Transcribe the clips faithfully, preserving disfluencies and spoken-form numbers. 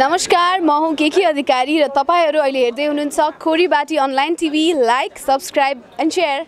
नमस्कार, म हुँ केकी अधिकारी र तपाईहरु अहिले हेर्दै हुनुहुन्छ Khoribari online TV. Like, subscribe and share.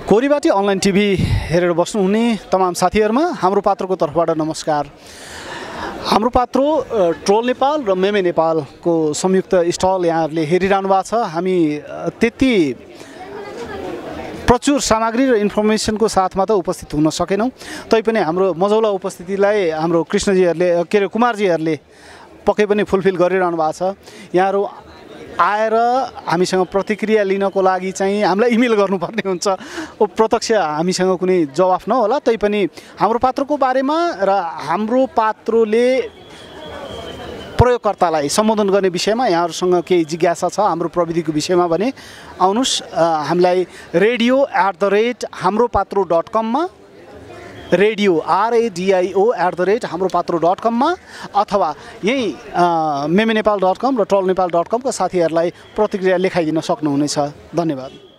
Koribari online TV हेरेर बस्नुहुने तमाम साथीहरुमा हाम्रो पात्रको तर्फबाट नमस्कार। हाम्रो पात्रो ट्रोल नेपाल र मेमे नेपालको संयुक्त स्टल यहाँहरुले हेरिरहनु भएको छ। हामी त्यति प्रचुर सामग्री र इन्फर्मेसनको साथमा त उपस्थित हुन सकेनौं, तैपनि हाम्रो मजौला उपस्थितिलाई हाम्रो कृष्णजीहरुले के रे कुमारजीहरुले पक्कै पनि फुलफिल गरिरहनु भएको छ। यहाँहरु आएर हामीसँग प्रतिक्रिया लिनको लागि चाहिँ हामीलाई इमेल गर्नुपर्ने हुन्छ। ओ प्रत्यक्ष हामीसँग कुनै जवाफ नहोला, तैपनि हाम्रो पात्रको बारेमा र हाम्रो पात्रोले प्रयोगकर्तालाई सम्बोधन गर्ने विषयमा यहाँहरुसँग केही जिज्ञासा छ हाम्रो प्रविधिको विषयमा भने आउनुस् हामीलाई radio at the rate Hamro Patro dot com मा radio R A D I O at the rate Hamro Patro dot com मा अथवा यही मेमे नेपाल डट कम र ट्रोल नेपाल डट कम का साथीहरुलाई प्रतिक्रिया लेखाइदिन सक्नुहुनेछ। धन्यवाद।